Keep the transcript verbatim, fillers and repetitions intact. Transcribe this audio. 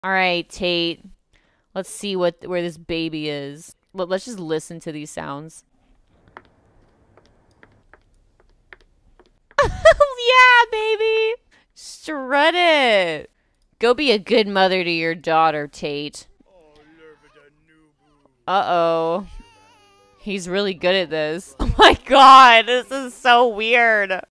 All right, Tate. Let's see what where this baby is. Let, let's just listen to these sounds. Yeah, baby. Strut it. Go be a good mother to your daughter, Tate. Uh-oh. He's really good at this. Oh my god, this is so weird.